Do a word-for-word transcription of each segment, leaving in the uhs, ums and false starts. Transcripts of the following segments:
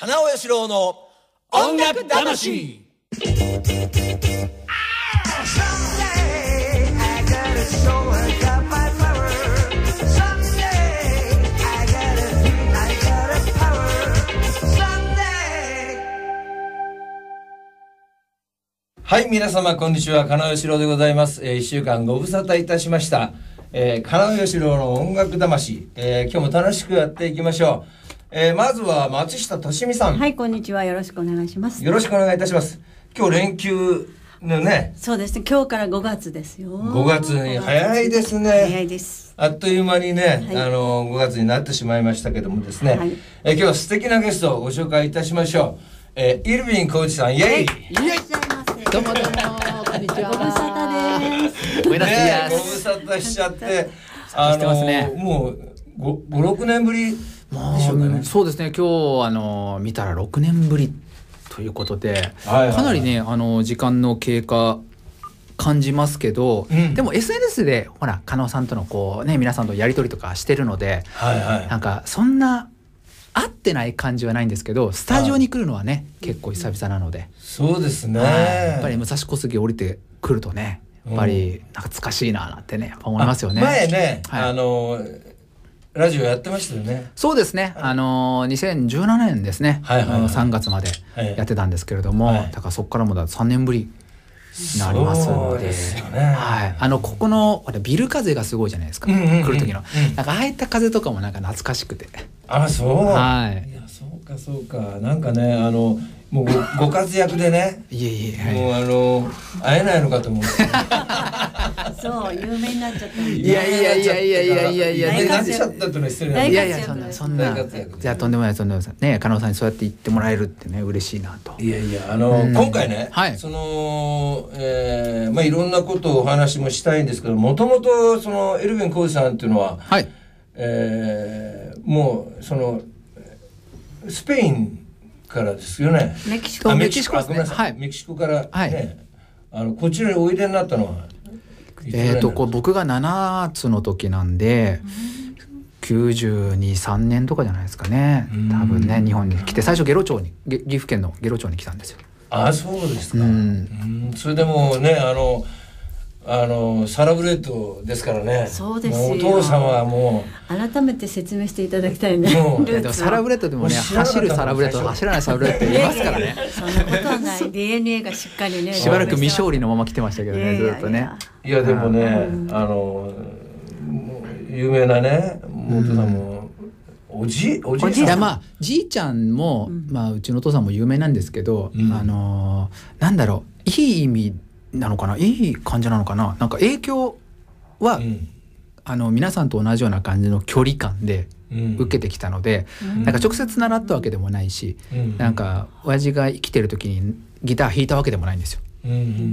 花尾義郎の音楽魂。はい、皆様こんにちは、金尾義郎でございます。えー、いっしゅうかんご無沙汰いたしました、えー、金尾義郎の音楽魂、えー、今日も楽しくやっていきましょう。えー、まずは松下俊美さん。 はい、こんにちは、よろしくお願いします。 よろしくお願いいたします。今日連休のね。 そうですね、今日からごがつですよ。 ごがつに早いですね。 早いです。 あっという間にね、はい、あのごがつになってしまいましたけどもですね、はい、えー、今日は素敵なゲストをご紹介いたしましょう。えー、イルヴィン浩二さん、イエイ。 いらっしゃいませ。 どうもどうも、こんにちは。 ご無沙汰です。 ご無沙汰しちゃって、あのー、もうご、ろくねんぶりでしょうかね。 そうですね、今日あの見たらろくねんぶりということで、はいはいはい、かなりね、あの時間の経過感じますけど、うん、でも エスエヌエス でほら加納さんとのこうね、皆さんとやり取りとかしてるので、はいはい、なんかそんな合ってない感じはないんですけど、スタジオに来るのはね、結構久々なので。 そうですね。 やっぱり武蔵小杉降りてくるとね、やっぱり懐かしいななんてね、思いますよね。 前ね、はい、あのラジオやってましたよね。 そうですね、あのにせんじゅうななねんですね、はいはいはい、さんがつまでやってたんですけれども、はい、だからそこからもださんねんぶりになりますの で, ですよ、ね、はい、あのここのビル風がすごいじゃないですか、うんうんうん、来る時の、うん、なんかああいった風とかもなんか懐かしくて。 あ、そう、 はい、 いや、そうかそうか、なんかね、あのもう ご, ご活躍でねいえいえ、はい、 もうあの会えないのかと思ってそう有名になっちゃった。 いやいやいやいやいやいやいや大活躍しちゃったってのは失礼なんで、いやいや、そんなそんな、じゃあとんでもないとんでもないね、加納さんにそうやって言ってもらえるってね、嬉しいなと。 いやいや、あの、うん、今回ね、はい、その、えー、まあいろんなことをお話もしたいんですけど、もともとそのイルヴィン浩二さんっていうのは、はい、えー、もうそのスペインからですよね。 メキシコ。 メキシコですね。 はい。メキシコからね、はい、あのこちらにおいでになったのは。 えっとこう僕がななつの時なんで、きゅうじゅうに、さんねんとかじゃないですかね。多分ね、日本に来て最初ゲロ町に、岐阜県のゲロ町に来たんですよ。 ああ、そうですか。うん、それでもね、あの。あのサラブレッドですからね。 そうですよ。 お父さんはもう改めて説明していただきたいね。 でもサラブレッドでもね、走るサラブレッドと走らないサラブレッド言いますからね。 そんなことはない。ディーエヌエー がしっかりね。 しばらく未勝利のまま来てましたけどね、ずっとね。 いやでもね、あの有名なね、お父さんもおじおじいさん。 いや、まあじいちゃんも、まあうちのお父さんも有名なんですけど、あのなんだろう、いい意味なのかな、いい感じなのかな、なんか影響は、うん、あの皆さんと同じような感じの距離感で受けてきたので、うん、なんか直接習ったわけでもないし、うん、なんか親父が生きてる時にギター弾いたわけでもないんですよ、うん、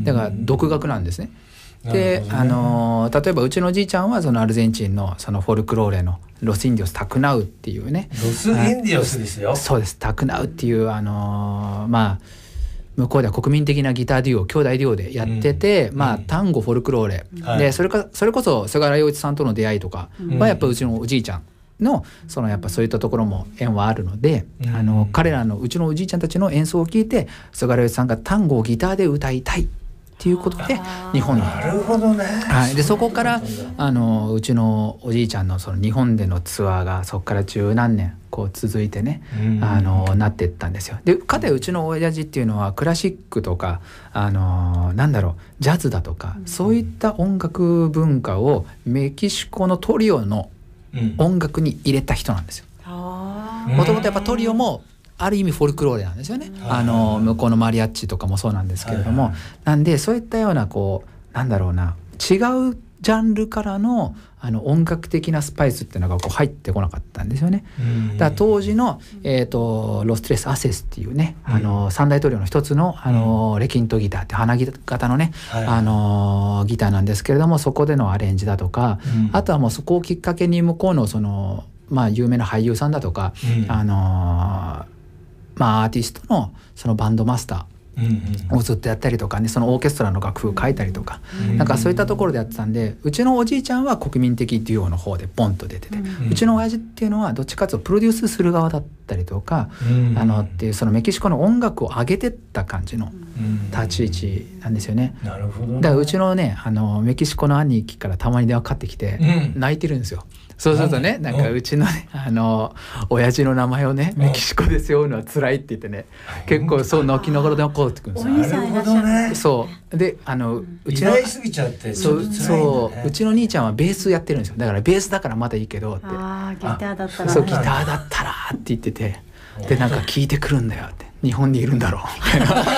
だから独学なんですね。で、あの例えばうちのおじいちゃんはそのアルゼンチンのそのフォルクローレのロスインディオスタクナウっていうね、 ロスインディオスですよ。 そうです、タクナウっていうあのー、まあ向こうでは国民的なギターデュオ、兄弟デュオでやってて、うん、まあ単語フォルクローレ、うん、でそれかそれこそ菅原洋一さんとの出会いとかはやっぱうちのおじいちゃんのそのやっぱそういったところも縁はあるので、うん、あの彼らのうちのおじいちゃんたちの演奏を聞いて菅原洋一さんが単語をギターで歌いたいっていうことで日本に。 なるほどね。 はい、でそこからあのうちのおじいちゃんのその日本でのツアーがそこから十何年こう続いてね、うん、あのなっていったんですよ。でかたやうちの親父っていうのはクラシックとかあのなんだろうジャズだとか、うん、そういった音楽文化をメキシコのトリオの音楽に入れた人なんですよ。もともとやっぱトリオもある意味フォルクローレなんですよね。あの向こうのマリアッチとかもそうなんですけれども、はいはい、なんでそういったようなこうなんだろうな、違うジャンルからのあの音楽的なスパイスっていうのがこう入ってこなかったんですよね。だから当時の、えーと、ロストレス・アセスっていうね、あの三大トリオの一つの、あのレキントギターって花形のね、はい、あのギターなんですけれども、そこでのアレンジだとか、うん、あとはもうそこをきっかけに向こうのそのまあ有名な俳優さんだとか、うん、あのまあアーティストのそのバンドマスターをずっとやったりとかね、そのオーケストラの楽譜書いたりとか、なんかそういったところでやってたんで、うちのおじいちゃんは国民的デュオの方でポンと出てて、うちの親父っていうのはどっちかというとプロデュースする側だったりとか、あのっていうそのメキシコの音楽を上げてった感じの立ち位置なんですよね。 なるほどね。 だからうちのね、あのメキシコの兄貴からたまに電話かかってきて、うん、泣いてるんですよ。そうするとね、なんかうちのね、あの親父の名前をねメキシコで背負うのは辛いって言ってね、結構そう泣きながら電話かかってくるんですよ。 なるほどね。 そうで、あのうちの偉大すぎちゃってそうそう、うちの兄ちゃんはベースやってるんですよ。だからベースだからまだいいけどって、 あギターだったら、 そうギターだったらって言ってて、でなんか聞いてくるんだよって、日本にいるんだろうみたいな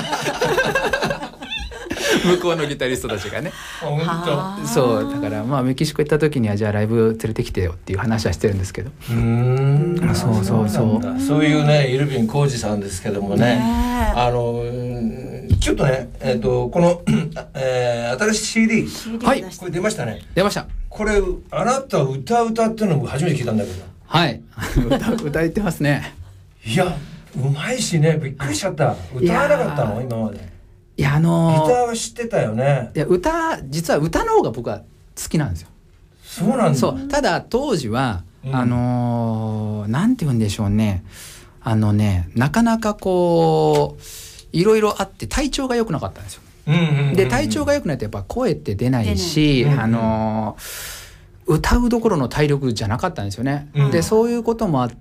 向こうのギタリストたちがね。 本当。 そうだからまあメキシコ行った時にはじゃあライブ連れてきてよっていう話はしてるんですけど。 うーん。 そうそうそう。 そういうねイルヴィン浩二さんですけどもね。ねあのちょっとねえっ、ー、とこの、えー、新しい シーディー はいこれ出ましたね。 出ました。 これあなた歌歌っていうのも初めて聞いたんだけど。 はい歌歌ってますね。 いやうまいしね、びっくりしちゃった。歌わなかったの今まで。 いやあのー、 ギターは知ってたよね。 いや歌実は歌の方が僕は好きなんですよ。 そうなんだ。 そうただ当時は、うん、あのー、なんて言うんでしょうね、あのねなかなかこういろいろあって体調が良くなかったんですよ。うんうんうんうん、で体調が良くないとやっぱ声って出ないし、あのー、歌うどころの体力じゃなかったんですよね。うん、でそういうこともあって。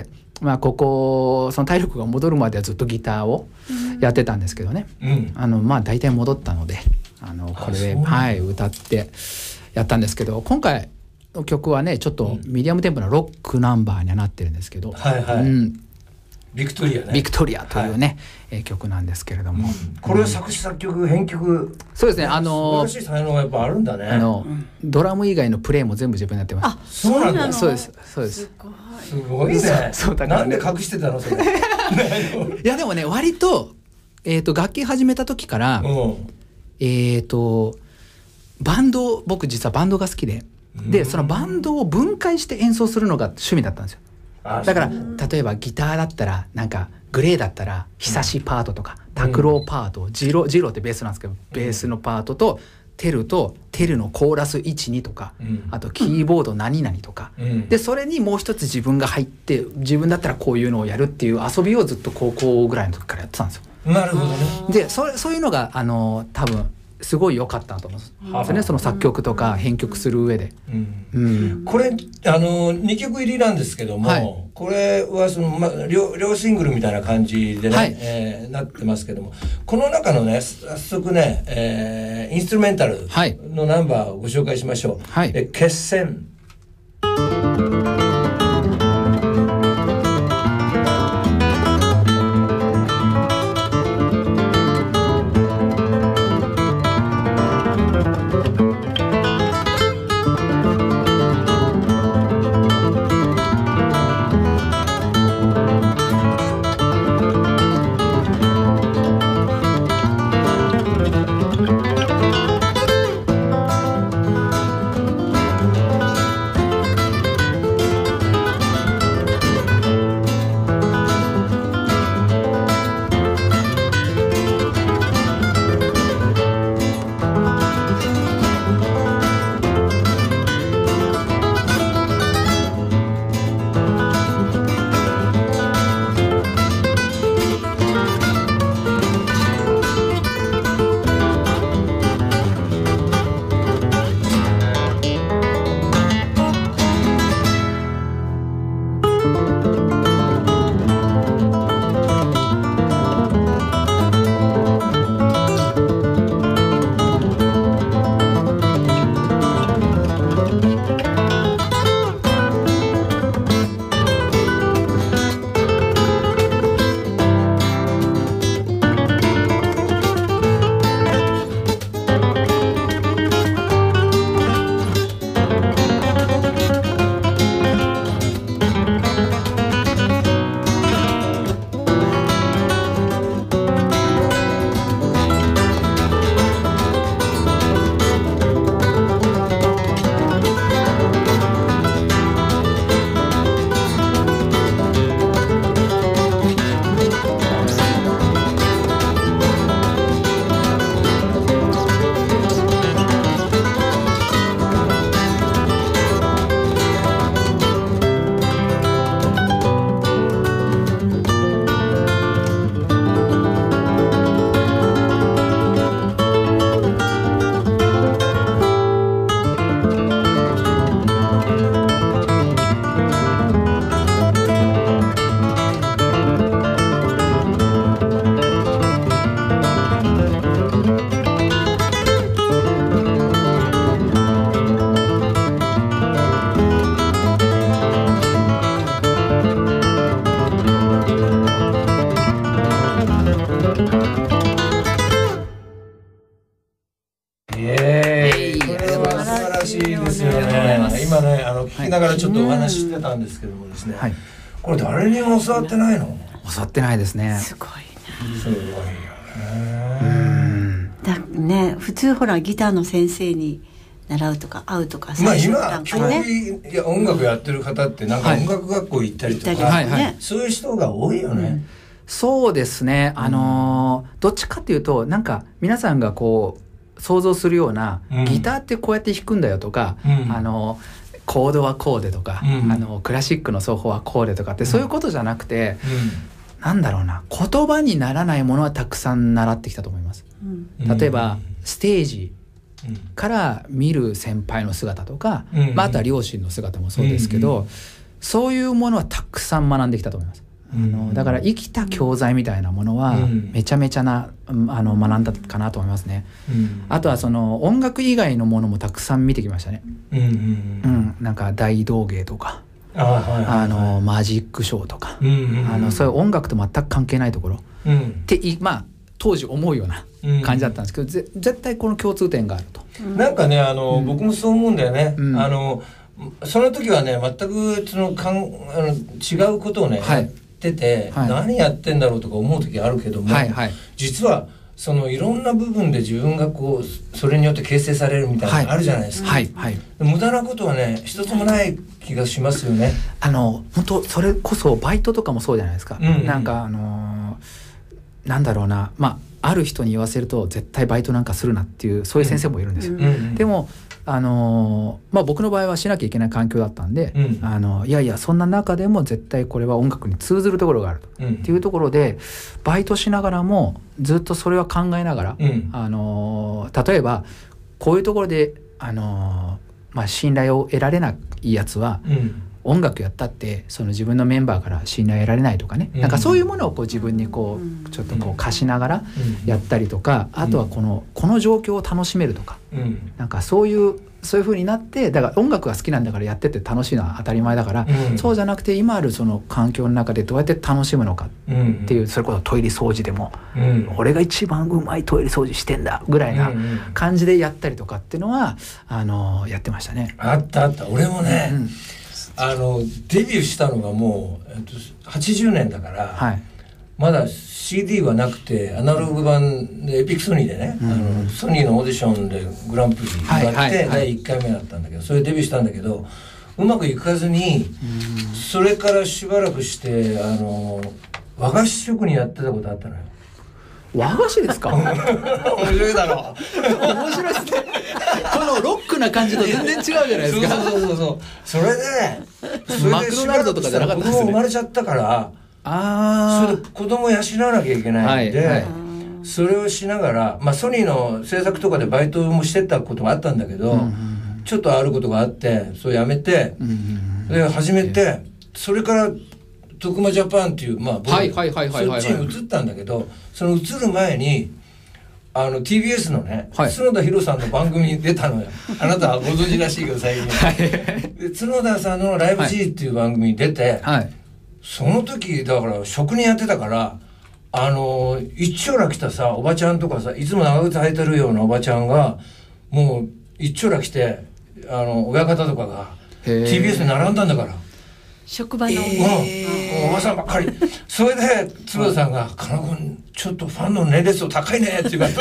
まあここその体力が戻るまではずっとギターをやってたんですけどね、うん、あのまあ大体戻ったのであのこれではい歌ってやったんですけど、今回の曲はねちょっとミディアムテンポなロックナンバーにはなってるんですけど、 はいはい、うん、ビクトリアね、 ビクトリアというね、はい、曲なんですけれども、うん、 これは作詞作曲編曲、 そうですね、あの素晴らしい才能がやっぱあるんだね。 あの、うん、ドラム以外のプレイも全部自分でやってます。 あ、そうなんだ。 そうですそうです。 すごい。 すごいね。そうだからね、なんで隠してたのそれ。 いやでもね割とえっ、ー、と楽器始めた時から、うん、えっ、ー、とバンド僕実はバンドが好きで、でそのバンドを分解して演奏するのが趣味だったんですよ。だから例えばギターだったらなんかグレーだったら久しパートとか、うん、拓郎パート、ジロジロってベースなんですけど、ベースのパートとテルとテルのコーラスいちにとか、うん、あとキーボード何々とか、うん、でそれにもう一つ自分が入って自分だったらこういうのをやるっていう遊びをずっと高校ぐらいの時からやってたんですよ。 なるほどね。 で そ, そういうのがあの多分すごい良かったと思うんですね、その作曲とか編曲する上で、うんうん、これあのにきょく入りなんですけども、はい、これはその、ま、両, 両シングルみたいな感じでね、はい、えー、なってますけども、この中のね早速ね、えー、インストゥルメンタルのナンバーをご紹介しましょう。はい、え決戦。 ながらちょっとお話ししてたんですけどもですね、はい、これ誰にも教わってないの？ 教わってないですね。 すごいな。 すごいよね。 うんだね、普通ほらギターの先生に習うとか会うとか最初なんかね、まあ、今教育や音楽やってる方ってなんか音楽学校行ったりとか、はいはい、そういう人が多いよね、うん、 そうですね、あのー、どっちかっていうとなんか皆さんがこう想像するような、うん、ギターってこうやって弾くんだよとか、うん、あのコードはこうでとか、うん、あのクラシックの奏法はこうでとかって、うん、そういうことじゃなくて、うん、なんだろうな、言葉にならないものはたくさん習ってきたと思います、うん、例えばステージから見る先輩の姿とか、うんまあ、あとは両親の姿もそうですけど、うん、そういうものはたくさん学んできたと思います。あのだから生きた教材みたいなものはめちゃめちゃなあの学んだかなと思いますね、うん、あとはその音楽以外のものもたくさん見てきましたね、うんうんうん、なんか大道芸とかあ、はいはいはい、あのマジックショーとか、うんうんうん、あのそういう音楽と全く関係ないところ、うん、ってまあ当時思うような感じだったんですけど、うん、ぜ絶対この共通点があると、 なんかねあの、うん、僕もそう思うんだよね、うん、あのその時はね全くそのかんあの違うことをね、はい、やってて、はい、何やってんだろうとか思う時あるけども、はいはい、実はそのいろんな部分で自分がこうそれによって形成されるみたいなのがあるじゃないですか、はいはいはい、無駄なことはね一つもない気がしますよね。 あの本当それこそバイトとかもそうじゃないですか、うんうん、なんかあのー、なんだろうな、まあある人に言わせると絶対バイトなんかするなっていうそういう先生もいるんですよ、うんうん、でもあのーまあ、僕の場合はしなきゃいけない環境だったんで、うん、あのいやいやそんな中でも絶対これは音楽に通ずるところがあると、うん、っていうところでバイトしながらもずっとそれは考えながら、うん、あのー、例えばこういうところで、あのーまあ、信頼を得られないやつは、うん音楽やったってその自分のメンバーから信頼得られないとかね、うん、なんかそういうものをこう自分にこうちょっとこう貸しながらやったりとか、うん、あとはこのこの状況を楽しめるとか、うん、なんかそういうそういう風になって、だから音楽が好きなんだからやってて楽しいのは当たり前だから、うん、そうじゃなくて今あるその環境の中でどうやって楽しむのかっていう、それこそトイレ掃除でも、うん、俺が一番うまいトイレ掃除してんだぐらいな感じでやったりとかっていうのはあのやってましたね。 あったあった。俺もね、うんあのデビューしたのがもう、えっと、はちじゅうねんだから、はい、まだ シーディー はなくてアナログ版でエピックソニーでね、うん、あのソニーのオーディションでグランプリがあって、はいはいはい、だいいっかいめだったんだけどそれでデビューしたんだけどうまくいかずに、うん、それからしばらくしてあの和菓子職人やってたことあったのよ。 和菓子ですか面白いだろ面白いですねこのロックな感じと全然違うじゃないですかそうそうそうそうそれでそれでマクドナルドとかじゃなかったですね。 子供生まれちゃったからあそれで子供養わなきゃいけないんで、はいはい、それをしながら、まあ、ソニーの制作とかでバイトもしてたことがあったんだけど、うんうん、ちょっとあることがあってそれやめて、うんうん、で始めてそれから徳間ジャパンっていうまあ僕そっちに移ったんだけどその移る前にあの ティービーエス のね、はい、角田博さんの番組に出たのよあなたはご存知らしいけど最近、はい、で角田さんのライブ G っていう番組に出て、はい、その時だから職人やってたからあの一丁羅来たさおばちゃんとかさいつも長靴履いてるようなおばちゃんがもう一丁羅来てあの親方とかが ティービーエス に並んだんだから職場の、 えー、おばさんばっかりそれで角田さんが「金子君ちょっとファンの年齢層高いね」って言われて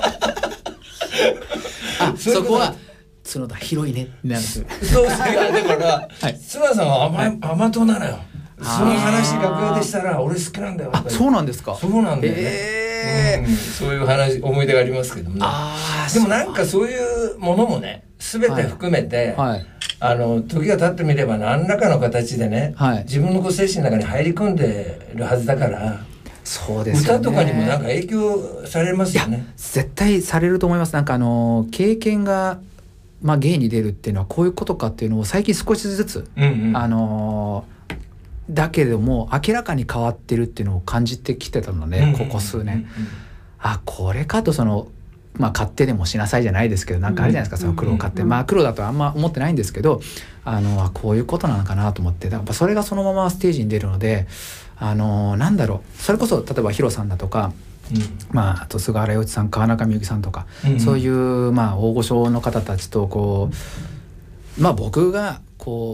あそこは角田広いねなんですよそうですねだから、はい、角田さんは甘、はい、甘党なのよ。その話楽屋でしたら俺好きなんだよ。 あそうなんですか。 そうなんだよね、えーうん、そういう話思い出がありますけどもね。あでもなんかそういうものもね全て含めて、はいはいあの時が経ってみれば何らかの形でね、はい、自分のこう精神の中に入り込んでるはずだからそうですよね、 歌とかにもなんか影響されますよね。いや絶対されると思います。なんかあの経験が、まあ、芸に出るっていうのはこういうことかっていうのを最近少しずつ、うんうん、あのだけども明らかに変わってるっていうのを感じてきてたので、うんうん、ここ数年、うんうん、あこれかとそのまあ、買ってでもしなさいじゃないですけどなんかあるじゃないですか、うん、その黒を買って、うん、まあ黒だとあんま思ってないんですけどあのこういうことなのかなと思ってやっぱそれがそのままステージに出るのであのなんだろうそれこそ例えばヒロさんだとか、うんまあ、あと菅原洋一さん川中美幸さんとか、うん、そういうまあ大御所の方たちとこうまあ僕がこう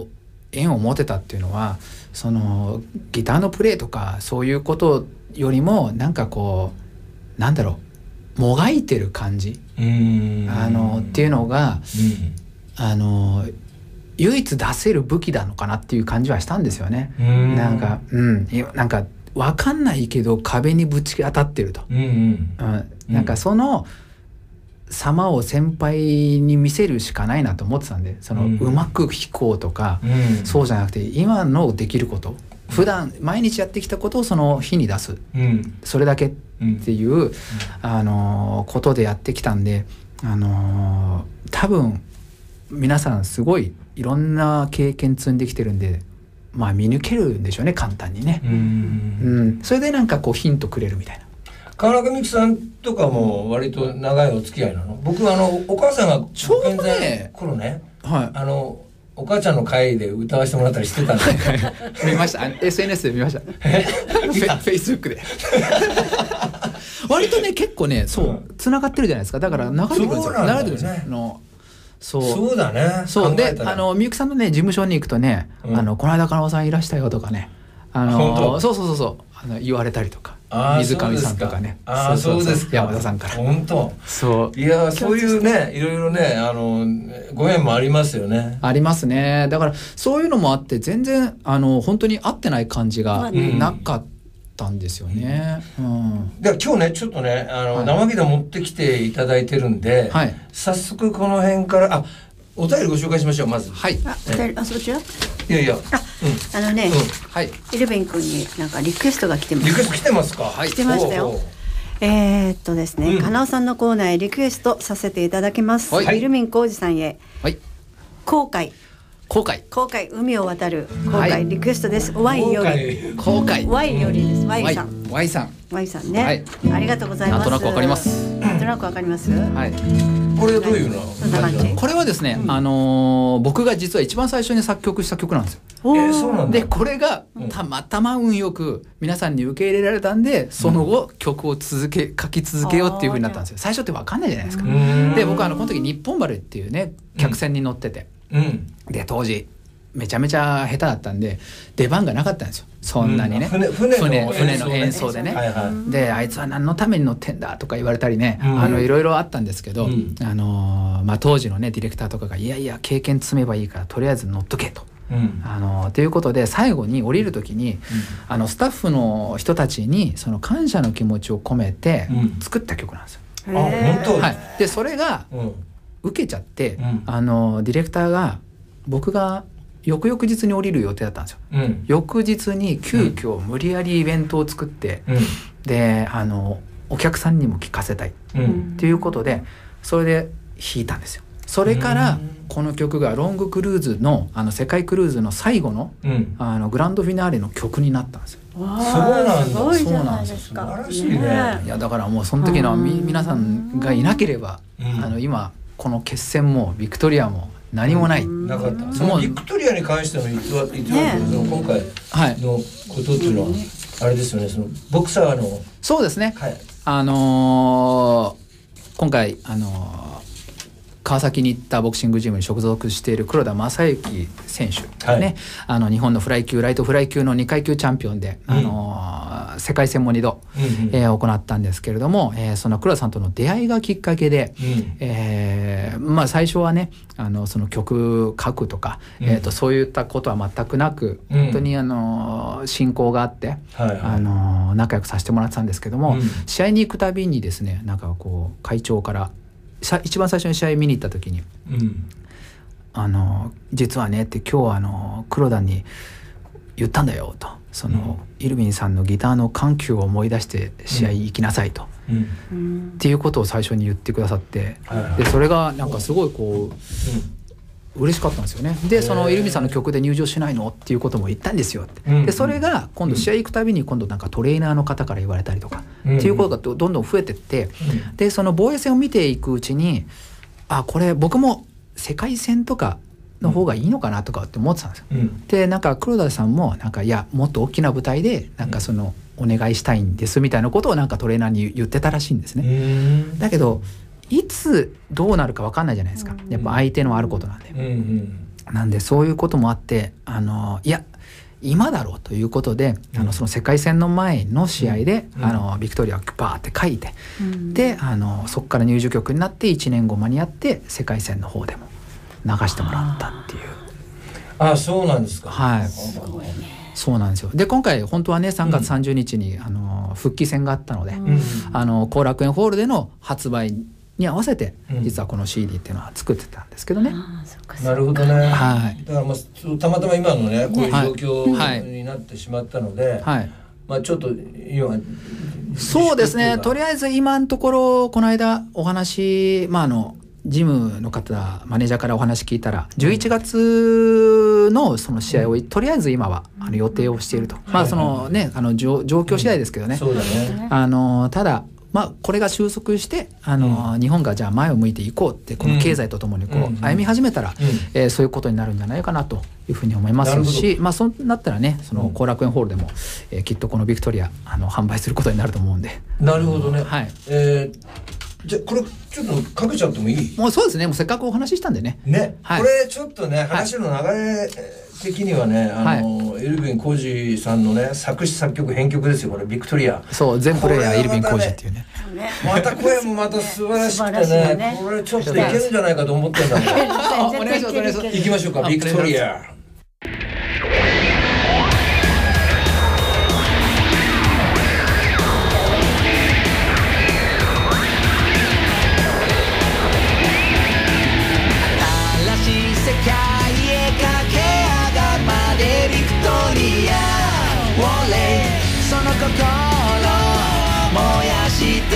縁を持てたっていうのはそのギターのプレイとかそういうことよりもなんかこうなんだろうもがいてる感じうんあのっていうのが、 うん、 あの唯一出せる武器なのかなっていう感じはしたんですよね。 うんなんか、うん、なんか分かんないけど壁にぶち当たってると、 うんうんうん、なんかその様を先輩に見せるしかないなと思ってたんでその、うん、うまく弾こうとか、うん、そうじゃなくて今のできること普段毎日やってきたことをその日に出す、うん、それだけっていう、うん、あのことでやってきたんで、あの多分皆さんすごいいろんな経験積んできてるんで、まあ見抜けるんでしょうね簡単にね、うんうん、それでなんかこうヒントくれるみたいな。 川中美樹さんとかも割と長いお付き合いなの？僕はあのお母さんがちょうどね頃ね、 はい、 あのお母ちゃんの会で歌わせてもらったりしてたんで見ました エスエヌエス で見ましたフェイスブックで割とね結構ねそうつながってるじゃないですか。だから流れてくるんですよ、流れてくるんですよのそうそうだね。 そうであのみゆきさんのね事務所に行くとね、うん、あのこの間金尾さんいらしたよとかねあのそうそうそうそうあの言われたりとか水上さんとかねあそうですか山田さんから本当そういやそういうねいろいろねあのご縁もありますよね。 ありますね。だからそういうのもあって全然あの本当に合ってない感じがなかったんですよね、うんうん、 では今日ねちょっとねあの、はい、生ギター持ってきていただいてるんで、はい、早速この辺からあお便りご紹介しましょう。まずはいあお便りあそちらいやいやあ、うん、あのね、うん、 はいイルベン君になんかリクエストが来てます。 リクエスト来てますか？ はい、来てましたよ。えー、っとですね、うん、金尾さんのコーナーへリクエストさせていただきます、はい、イルミン浩二さんへ、 はい、 航海航海航海海を渡る航海、はい、リクエストです。 Y より航海 Y よりです。 Y さん Y さん Y さんね、 はい、 ありがとうございます。 なんとなくわかります。 なんとなくわかります。 はい。 これはどういうの？ そんな感じ。 これはですね、うん、あのー、僕が実は一番最初に作曲した曲なんですよ。 えー、そうなんだ。 でこれがたまたま運よく皆さんに受け入れられたんで、その後、うん、曲を続け書き続けようっていう風になったんですよ。最初ってわかんないじゃないですか。で僕はあのこの時日本丸っていうね客船に乗ってて、うん、で当時めちゃめちゃ下手だったんで出番がなかったんですよそんなにね、うん、 船, 船, 船, の船の演奏でね、はいはい、であいつは何のために乗ってんだとか言われたりね、うん、あのいろいろあったんですけど、うん、あのまあ、当時のねディレクターとかがいやいや経験積めばいいからとりあえず乗っとけと、うん、あのということで最後に降りる時に、うん、あのスタッフの人たちにその感謝の気持ちを込めて作った曲なんですよ、 うん、あ本当、 はい、でそれが受けちゃって、うん、あのディレクターが僕が翌々日に降りる予定だったんですよ、うん、翌日に急遽無理やりイベントを作って、うん、であのお客さんにも聴かせたいっていうことでそれで弾いたんですよ。それからこの曲がロングクルーズ の, あの世界クルーズの最後 の,、うん、あのグランドフィナーレの曲になったんですよ。 わそうなんだ。 すごいじゃないですか。 素晴らしいね。 いやだからもうその時のみ皆さんがいなければ、うん、あの今この決戦もビクトリアも何もない、うん、 なかった。そのビクトリアに関しての言っては言っては、ね、その今回のことっていうのは、はい、あれですよね。そのボクサーのそうですね、 はい、 あのー、今回あのー川崎に行ったボクシングジムに所属している黒田正幸選手がね、はい、あの日本のフライ級ライトフライ級のにかい級チャンピオンで、うん、あの世界戦もにど、うんうんえー、行ったんですけれども、えー、その黒田さんとの出会いがきっかけで、うんえーまあ、最初はねあのその曲書くとか、うんえー、とそういったことは全くなく、うん、本当にあの親交があって、はいはい、あの仲良くさせてもらってたんですけども、うん、試合に行くたびにですねなんかこう会長から一番最初に試合見に行った時に、うん、あの実はねって今日はあの黒田に言ったんだよとその、うん、イルビンさんのギターの緩急を思い出して試合行きなさいと、うん、っていうことを最初に言ってくださって、うん、でそれがなんかすごいこう、うん嬉しかったんですよね。でそのイルミさんの曲で入場しないのっていうことも言ったんですよって、うん、でそれが今度試合行くたびに今度なんかトレーナーの方から言われたりとか、うん、っていうことがどんどん増えてって、うん、でその防衛戦を見ていくうちにあこれ僕も世界戦とかの方がいいのかなとかって思ってたんですよ、うん、でなんか黒田さんもなんかいやもっと大きな舞台でなんかそのお願いしたいんですみたいなことをなんかトレーナーに言ってたらしいんですね、うん、だけどいつどうなるか分かんないじゃないですかやっぱ相手のあることなんで、うんうん、 なんでそういうこともあってあのいや今だろうということで、うん、あのその世界戦の前の試合で、うん、あのビクトリアをバーって書いて、うん、であのそこから入場曲になっていちねんご間に合って世界戦の方でも流してもらったっていう。 ああそうなんですか。 はい。そうなんですよ。で今回本当はねさんがつさんじゅうにちに、うん、あの復帰戦があったので、うん、あの後楽園ホールでの発売に合わせて実はこの シーディー っていうのは作ってたんですけどね。 うん、なるほどね。はい。だからまあたまたま今のねこういう状況になってしまったので、はい、まあちょっと今そうですね。とりあえず今のところこの間お話まああのジムの方マネージャーからお話聞いたらじゅういちがつのその試合をとりあえず今はあの予定をしていると、まあそのねあの状況次第ですけどね。 そうだね。 あのただまあこれが収束してあの、うん、日本がじゃあ前を向いていこうってこの経済とともにこう歩み始めたら、うんえー、そういうことになるんじゃないかなというふうに思いますし、まあそうなったらねその後楽園ホールでも、えー、きっとこのビクトリアあの販売することになると思うんで。 なるほどね。 はい。 えーじゃあこれちょっとかけちゃってもいい？ もうそうですね。もうせっかくお話ししたんでね。 ね。はい、これちょっとね話の流れ的にはね、はい、あのエルヴィン・コージさんのね作詞作曲編曲ですよこれビクトリア。 そう全プレイヤーエルヴィン・コージっていうね。 また声もまた素晴らしくてね、ねこれちょっといけるんじゃないかと思ってるんだけど。 お願いしますお願いします。 行きましょうかビクトリア。 その心燃やして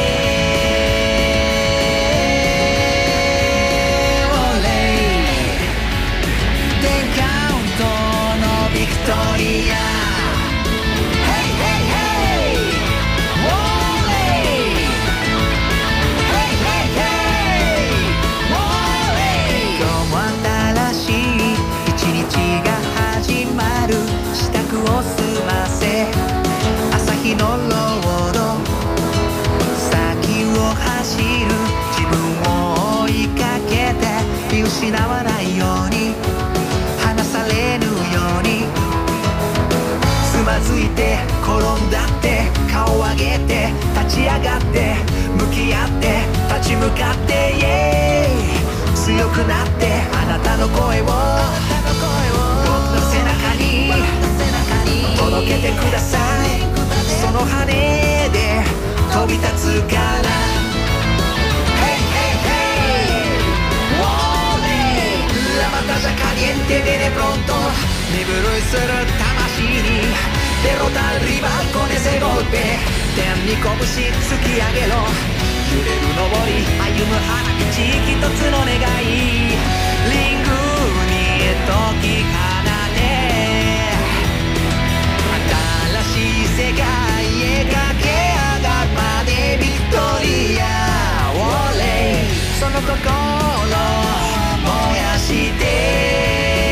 オレイテンカウントのビクトリアヘイヘイヘイオレイヘイヘイヘイオレイ今日も新しい一日が始まる支度を済ませ日のロード先を走る自分を追いかけて見失わないように離されぬようにつまずいて転んだって顔上げて立ち上がって向き合って立ち向かってイエーイ強くなってあなたの声を僕の背中に届けてくださいその羽で飛び立つから Hey hey hey Wole La batalla caliente viene pronto 身震いする魂にderrotar al rival con ese golpe 天に拳突き上げろ揺れる登り歩む花道一つの願いリングに解き放て新しい世界へ駆け上がるまでビクトリアオレイその心燃やして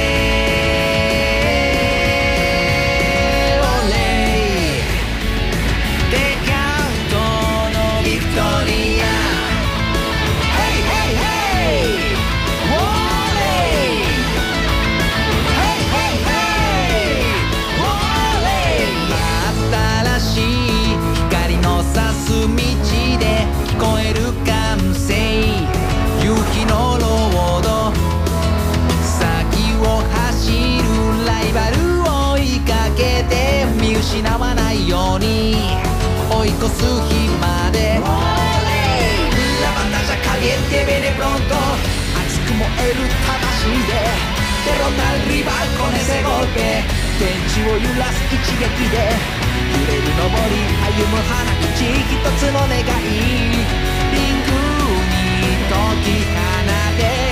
オレイテカウントのビクトリアヘイヘイヘイオレイヘイヘイヘイオレイ新しい光の差す道で聞こえる歓声夕日のロード先を走るライバルを追いかけて見失わないように追い越す日まで La batalla caliente viene pronto 熱く燃える魂でderrotar al rival con ese golpe 天地を揺らす一撃で揺れる登り歩む花道一つの願いリングに解き放て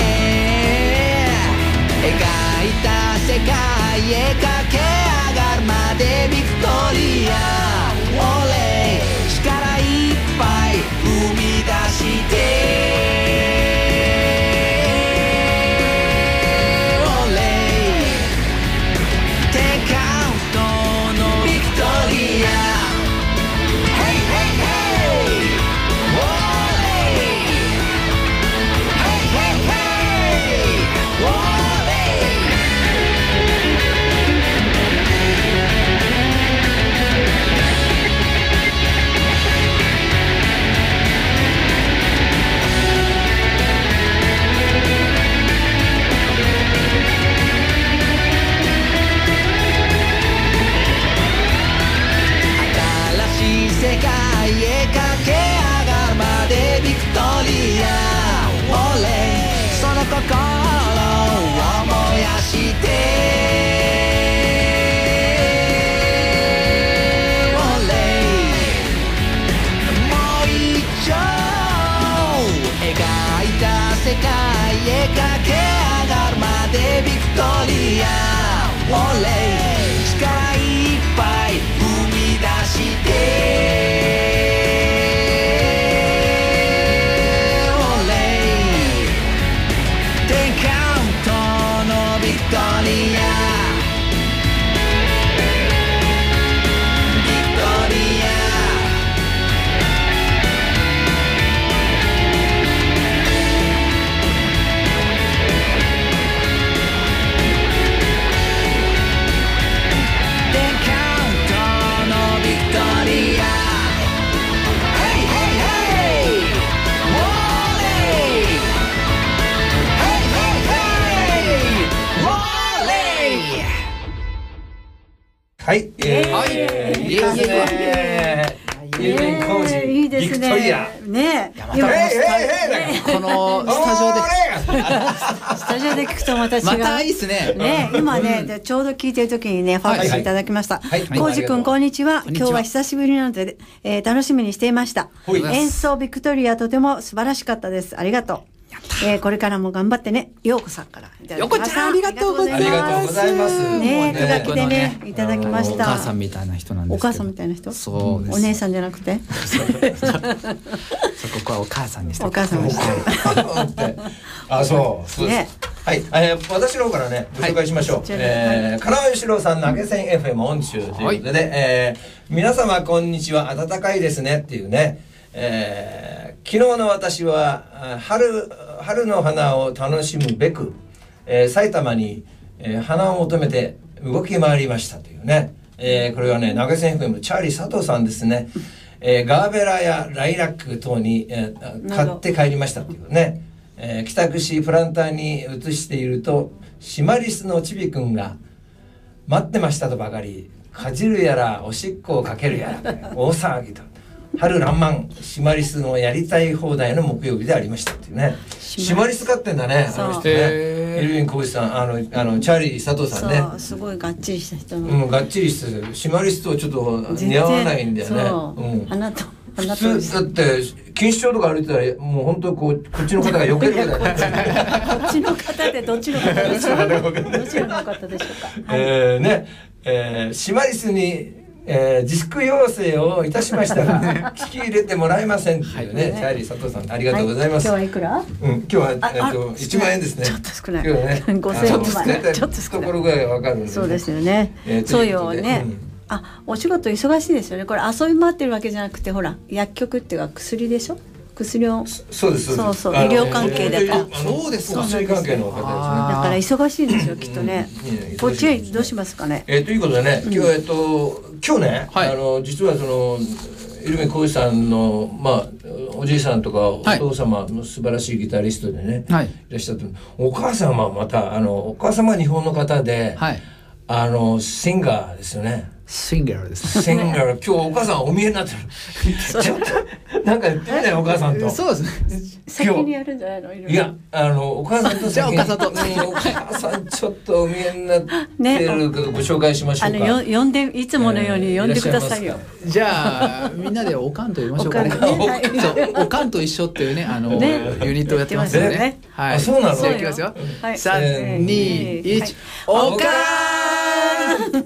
描いた世界へ駆け上がるまでビクトリアオレイ力いっぱい生み出して新世界へ駆け上がるまでビクトリア俺その心を燃やして俺もう一丁描いた世界へ駆け上がるまでビクトリア俺力いっぱい生み出してはい、えー、はい、いいですね。郵便工事、 いいですね。 ビクトリア。 ね、 またこのスタジオでスタジオで聞くとまた違う。 またいいですね。 ね、今ね、ちょうど聞いてる時にね、ファックスいただきました。コウジ君こんにちは。今日は久しぶりなので、えー、楽しみにしていました。演奏ビクトリアとても素晴らしかったです。ありがとう。えー、これからも頑張ってね。ようこさんからいただきました。 よこちゃんありがとうございます。 ありがとうございます。 ね、手書きでね、いただきました。 お母さんみたいな人なんですけど。 お母さんみたいな人？ そうです。 お姉さんじゃなくて？ そこはお母さんにして。 お母さんにして。 あ、そう。ね。はい、えー、私の方からね、ご紹介しましょう。はい、えー、金尾義郎さん投げ銭 エフエム オン中ということで、はい、えー、皆様こんにちは、暖かいですねっていうね、えー、昨日の私は春、春の花を楽しむべく、えー、埼玉に、えー、花を求めて動き回りましたというね、えー、これはね、投げ銭 エフエム チャーリー佐藤さんですね、えー、ガーベラやライラック等に、えー、買って帰りましたというね、えー、帰宅しプランターに移しているとシマリスのちびくんが待ってましたとばかりかじるやらおしっこをかけるやら大騒ぎと春爛漫シマリスのやりたい放題の木曜日でありましたっていうね。シマリス飼ってんだね、あの人ね。エルヴィン・コブシさん、あの、あのチャーリー佐藤さんね。 そう、すごいがっちりした人の。 うん、がっちりしてる。シマリスとちょっと似合わないんだよね。 そう、うん、あなた。 普通だって錦糸町とか歩いてたらもう本当こうこっちの方が避けるぐらいだね。 こっちの方でどっちの方でしょうか。どちらの方でしょうか。 えー、ね、えー、シマリスに、えー、自粛要請をいたしましたが聞き入れてもらえませんっていうね、はい、チャーリー佐藤さんありがとうございます。 はい、今日はいくら？ うん、今日はえっといちまんえんですね。 ちょっと少ない。 今日はね、 ごせんえんまで。 ちょっと少ない。ところぐらいわかるんで、ね。 そうですよね。えー、そうよね。うんあ、お仕事忙しいですよね。これ遊び回ってるわけじゃなくて、ほら薬局っていうか薬でしょ。薬をそうですそうそう医療関係だから。 そうですか。薬関係の方ですね。だから忙しいですよきっとね。こっちへどうしますかね。 えということでね、今日えっと今日ね、あの実はそのエルヴィン・コウジさんのまあおじいさんとかお父様の素晴らしいギタリストでね、いらっしゃって、お母様はまたあのお母様は日本の方で、あのシンガーですよね。 シンガーですね。シンガー、今日お母さんお見えになってる。ちょっとなんか言ってねお母さんと。 そうですね。 先にやるんじゃないの？ いやあのお母さんと先に。 お母さんと。 お母さんちょっとお見えになってるけどご紹介しましょうか。 あのよ呼んでいつものように呼んでくださいよ。 じゃあみんなでおかんと言いましょうかね。おかんと一緒っていうねあのユニットをやってますよね。 はい。そうなの。 じゃあいきますよ。三二一おかん。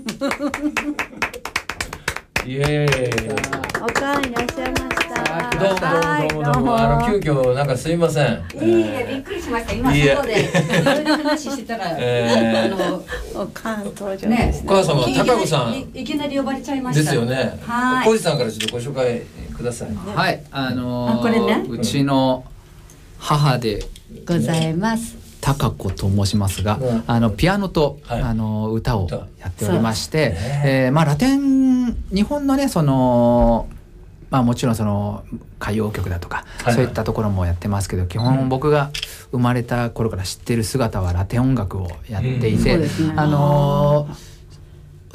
イエーイ。 おかんいらっしゃいました。 どうもどうもどうもどうも。あの急遽なんかすいません。 いいえ、びっくりしました。今外でいろいろ話してたら、あのおかん登場ね。 お母様高子さんいきなり呼ばれちゃいました。 ですよね。 はい。 小路さんからちょっとご紹介ください。 はい、あのこれね。 うちの母でございます。 高子と申しますが、うん、あのピアノと、はい、あの歌をやっておりまして、ねえーまあ、ラテン日本のねその、まあ、もちろんその歌謡曲だとか、はいはい、そういったところもやってますけど基本僕が生まれた頃から知ってる姿はラテン音楽をやっていて、うんね、あの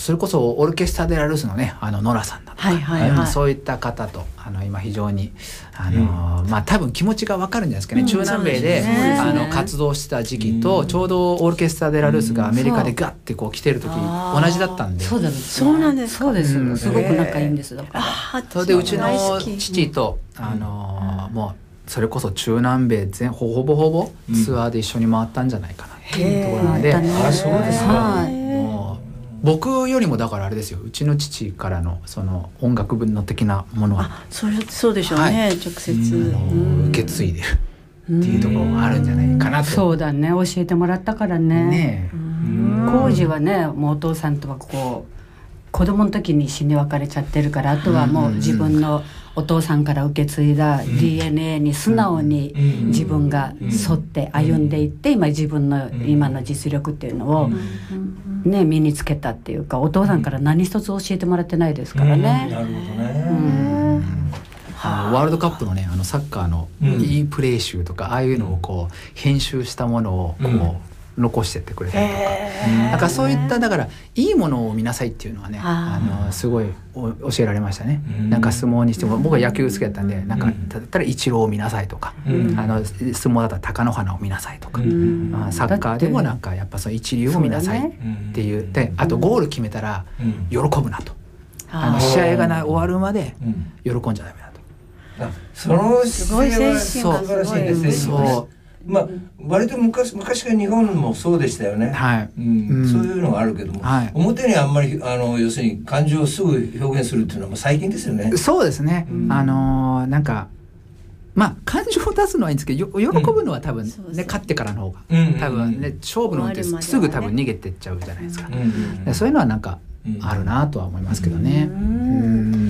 それこそオルケストラ・デ・ラ・ルースのねあのノラさんだとか、はいはいはい、そういった方とあの今非常にあの、うん、まあ多分気持ちが分かるんじゃないですかね、うん、中南米で、ね、あの活動してた時期と、うん、ちょうどオルケストラ・デ・ラ・ルースがアメリカでガッてこう来てる時、うん、同じだったんで、 そうだ、ね、そうなんですそうです、うん、すごく仲いいんですだから、 それでうちの父とあの、うん、もうそれこそ中南米全ほぼほぼツアーで一緒に回ったんじゃないかなっていうところなんで、 あ、そうですか。 もう僕よりもだからあれですよ、うちの父からのその音楽分の的なものはあ、それそうでしょうね、はい、直接、 うん、受け継いでるっていうところがあるんじゃないかなと。 そうだね、教えてもらったからね。ねえ、浩二はねもうお父さんとはこう子供の時に死に別れちゃってるから、あとはもう自分のお父さんから受け継いだ ディーエヌエー に素直に自分が沿って歩んでいって、今自分の今の実力っていうのをね身につけたっていうか、お父さんから何一つ教えてもらってないですからね。 なるほどね。 うんあのワールドカップのねあのサッカーのいいプレー集とか、ああいうのをこう編集したものをこう残してってくれたりとか、なんかそういっただからいいものを見なさいっていうのはね、あのすごい教えられましたね。なんか相撲にしても僕は野球好きだったんで、なんかだったらイチローを見なさいとか、あの相撲だったら貴乃花を見なさいとか、サッカーでもなんかやっぱその一流を見なさいっていう、であとゴール決めたら喜ぶなと、あの試合がな終わるまで喜んじゃダメだと。 その姿勢は素晴らしいですね。そうまあ、割と昔昔から日本もそうでしたよね、はい、うんうん、そういうのがあるけども、はい、表にあんまりあの要するに感情をすぐ表現するっていうのはもう最近ですよね。 そうですね、うん、あのー、なんかまあ感情を出すのはいいんですけど、喜ぶのは多分ね、うん、勝ってからの方が、うん、多分ね勝負のってすぐ多分逃げてっちゃうじゃないですか、うん、そういうのはなんかあるなとは思いますけどね、うんうん、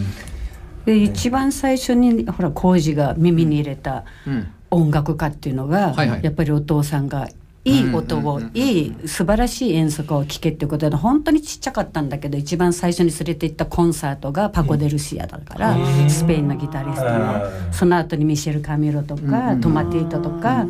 で一番最初にほら浩二が耳に入れた、うん音楽家っていうのが、はいはい、やっぱりお父さんがいい音を、うんうんうん、いい素晴らしい演奏を聴けっていうことで、本当にちっちゃかったんだけど一番最初に連れて行ったコンサートがパコ・デ・ルシアだから、うん、スペインのギタリストの、その後にミシェル・カミロとか、うん、トマティートとか、うん、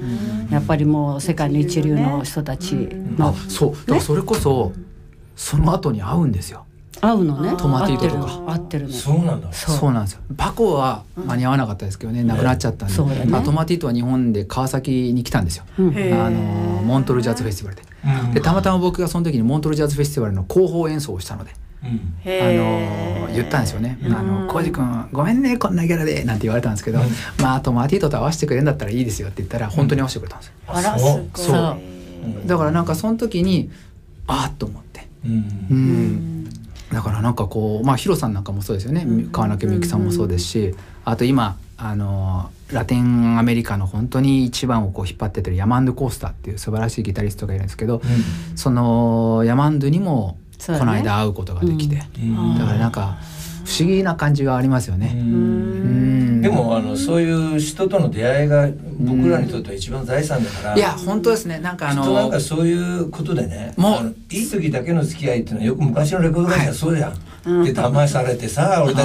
やっぱりもう世界の一流の人たちの、 あ、そうだからそれこそ、ね、その後に会うんですよ。 合うのね、 トマティートとか合ってるね。 そうなんだ。 そう、そうなんですよ。パコは間に合わなかったですけどね、うん、亡くなっちゃったんで、そうだね、トマティートは日本で川崎に来たんですよ、うん、あのモントルジャズフェスティバルで、うん、でたまたま僕がその時にモントルジャズフェスティバルの広報演奏をしたので、うん、あの言ったんですよね、うん、あの浩二君ごめんねこんなギャラでなんて言われたんですけど、うん、まあトマティートと合わせてくれるんだったらいいですよって言ったら本当に合わせてくれたんですよ、うん、あらすごい。そう、だからなんかその時にあーっと思って、うん、うんだからなんかこう、まあヒロさんなんかもそうですよね、川中美幸さんもそうですし、あと今あのラテンアメリカの本当に一番をこう引っ張っててるヤマンド・コースターっていう素晴らしいギタリストがいるんですけど、うん、そのヤマンドにもこの間会うことができて、ね、うん、だからなんか不思議な感じがありますよね。うん、 でもあのそういう人との出会いが僕らにとっては一番財産だから、 いや本当ですね。なんかあの人なんかそういうことでね、もういい時だけの付き合いっていうのはよく昔のレコード会社はそうじゃん、はい、で騙されてさ俺たち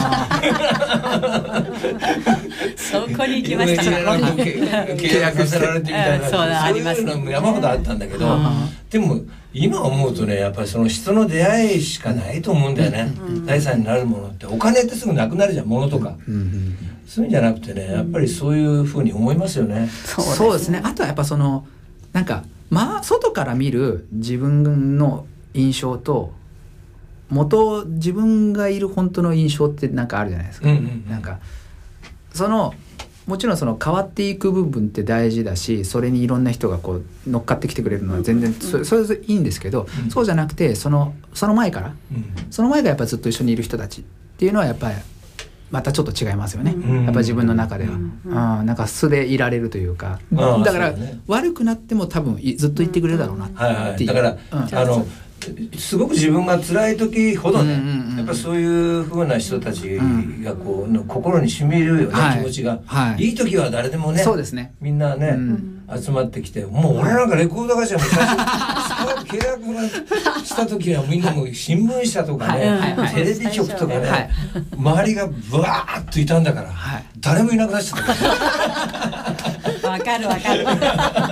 はそこに行きました契約させられてみたいな、そういうのも山ほどあったんだけど、でも今思うとね、やっぱりその人の出会いしかないと思うんだよね、うん、財産になるものって。お金ってすぐなくなるじゃん、物とか、うん、そういうんじゃなくてね、やっぱりそういうふうに思いますよね。 そうですね。あとはやっぱそのなんかまあ外から見る自分の印象と元自分がいる本当の印象ってなんかあるじゃないですか、うんうん、なんかそのもちろんその変わっていく部分って大事だし、それにいろんな人がこう乗っかってきてくれるのは全然そ, それでいいんですけど、うん、そうじゃなくてそのその前から、うん、その前がやっぱずっと一緒にいる人たちっていうのはやっぱりまたちょっと違いますよね、うん、やっぱり自分の中では、うんうん、なんか素でいられるというか、うん、だから、ね、悪くなっても多分ずっと言ってくれるだろうなっていう、はいはい、 だから、うん、あのすごく自分が辛い時ほどね、うんうんうん、やっぱそういう風な人たちがこうの心に染みるよね、はい、気持ちが、はい、いい時は誰でもね、 そうですね、 みんなね、うん、集まってきて、もう俺なんかレコード会社も最初契約がした時はみんなもう新聞社とかね、はいはい、テレビ局とかね、はい、周りがブワーッといたんだから、はい、誰もいなくなっちゃったわかるわかる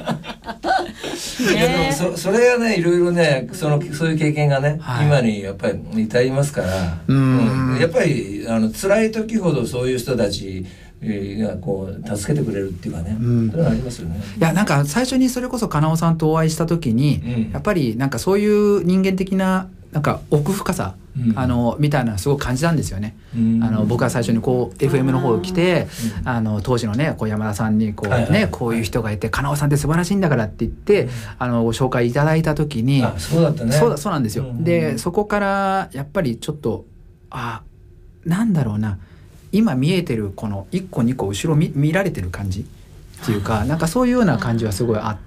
いやでも そ, それがねいろいろねそのそういう経験がね、はい、今にやっぱり至りますから、うんうん、やっぱりあの辛い時ほどそういう人たちがこう助けてくれるっていうかね、うん、そういうのありますよね。 いやなんか最初にそれこそ金尾さんとお会いした時に、うん、やっぱりなんかそういう人間的ななんか奥深さ、うん、あのみたいなのすごく感じたんですよね、うん、あの僕は最初にこう エフエム の方に来て、うん、あの当時のねこう山田さんにこう、ねはいはい、こういう人がいて金尾さんって素晴らしいんだからって言って、うん、あのご紹介いただいた時にあそうだったねそうだそうなんですよ、うん、でそこからやっぱりちょっとあなんだろうな今見えてるこのいっこにこ後ろ 見, 見られてる感じっていうかなんかそういうような感じはすごいあって、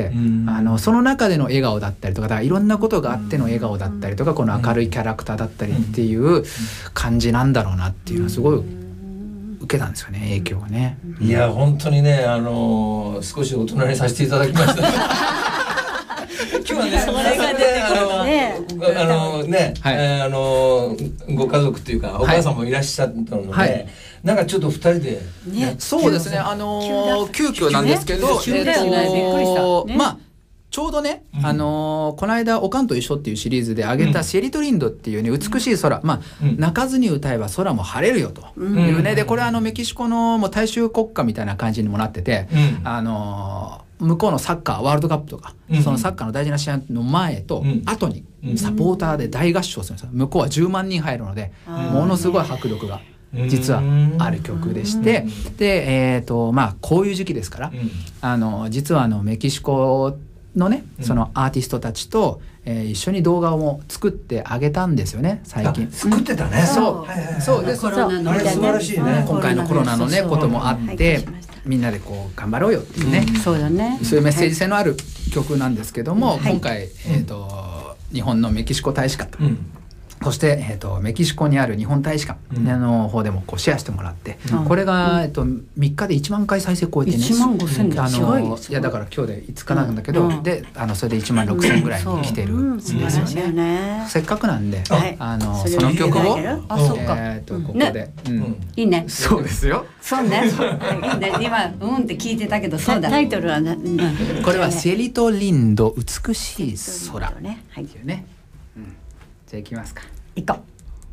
あのその中での笑顔だったりとか、だからいろんなことがあっての笑顔だったりとかこの明るいキャラクターだったりっていう感じなんだろうなっていうのはすごい受けたんですよね、影響がね。 いや本当にね、あのー、少し大人にさせていただきました今日はね、それが出てくるのね、あのね、はい、えー、あのご家族っていうかお母さんもいらっしゃったので、はい、なんかちょっと二人で、 ね、そうですね、あのー、急遽なんですけど、 急だよね、びっくりしたね。 まあちょうどね、うん、あのー、この間おかんと一緒っていうシリーズで挙げたシェリトリンドっていうね、美しい空、まあ、うん、泣かずに歌えば空も晴れるよというね、うん、でこれはあのメキシコのもう大衆国家みたいな感じにもなってて、うん、あのー向こうのサッカーワールドカップとか、うん、そのサッカーの大事な試合の前と後にサポーターで大合唱するんですよ。向こうはじゅうまんにん入るので、ものすごい迫力が実はある曲でして、で、えーとまあ、こういう時期ですから、あの実はあのメキシコのねそのアーティストたちと、えー、一緒に動画を作ってあげたんですよね最近。 作ってたね。 そう、そうで、 コロナのあれ素晴らしいね。 今回のコロナのねこともあって、みんなでこう頑張ろうよっていうね、 うん、そうだね、 そういうメッセージ性のある曲なんですけども、はい、今回、えーと、日本のメキシコ大使館、うん、そして、えーと、メキシコにある日本大使館の方でもこうシェアしてもらって、うん、これが、えーと、みっかでいちまんかい再生超えてね、 いちまんごせんで、すごい、 いやだから今日でいつかなんだけど、うん、であのそれでいちまんろくせんぐらいに来てるんですよね、うん、ね、せっかくなんで、はい、あの そ, その曲をあ、そうか、 えーとここで、ね、うん、 いいね、 そうですよ、 そうね、いいね、今うんって聞いてたけど、そうだ、タイトルはね、うん、 これはセリトリンド美しい空っていうね、はい、うん、じゃあ行きますか、 行こう。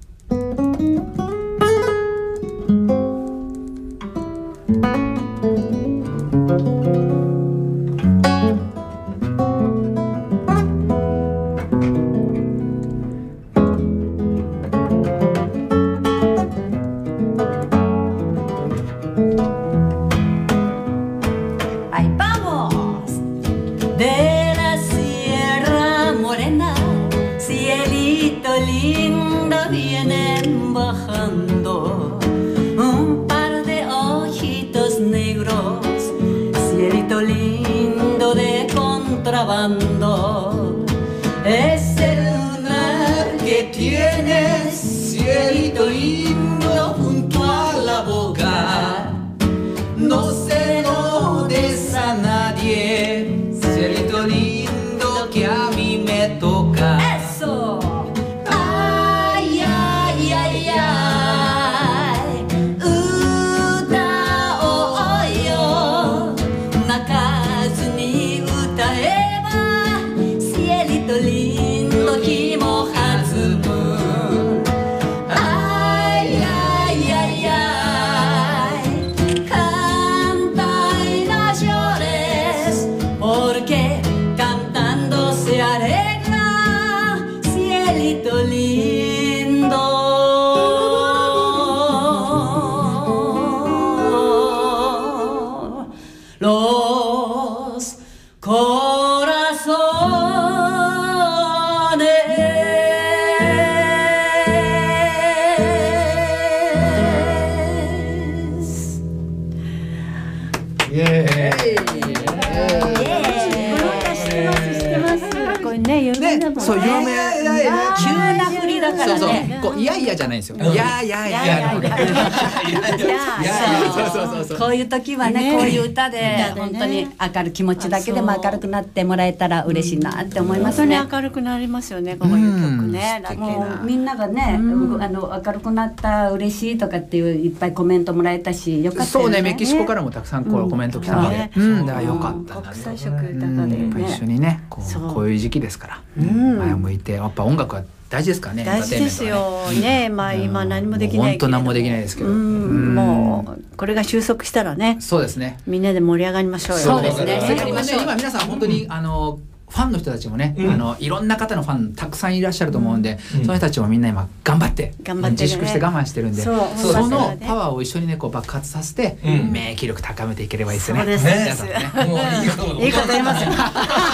Es el lunar que tienes, cielito lindo junto a la boca. No se lo des a nadie, cielito lindo que a mí me toca. ¡Eso! Ay, ay, ay, ay, uta o yo, nakazu ni utaeba. こういやいやじゃないんですよ。いやいやいやいやいやこういう時はね、こういう歌で本当に明るい気持ちだけでも明るくなってもらえたら嬉しいなって思いますね。 本当に明るくなりますよね、こういう曲ね。 もうみんながね、あの明るくなった嬉しいとかっていういっぱいコメントもらえたし、よかったよね。 そうね、メキシコからもたくさんこうコメント来たので、うん、だからよかった。 国際色豊かでね。 一緒にね、こうこういう時期ですから、前を向いてやっぱ音楽は大事ですからね。 大事ですよね。まあ今何もできないけど。 本当何もできないですけど。 もうこれが収束したらね。 そうですね。 みんなで盛り上がりましょうよ。 そうですね。 今皆さん本当にあの。ファンの人たちもね、うん、あのいろんな方のファンたくさんいらっしゃると思うんで、うん、その人たちもみんな今頑張って頑張って、ね、 自粛して我慢してるんで、 そ, そのパワーを一緒にねこう爆発させて、うん、免疫力高めていければいいですよね。 そうですね。もういいこといいこと言いますよ。いいね。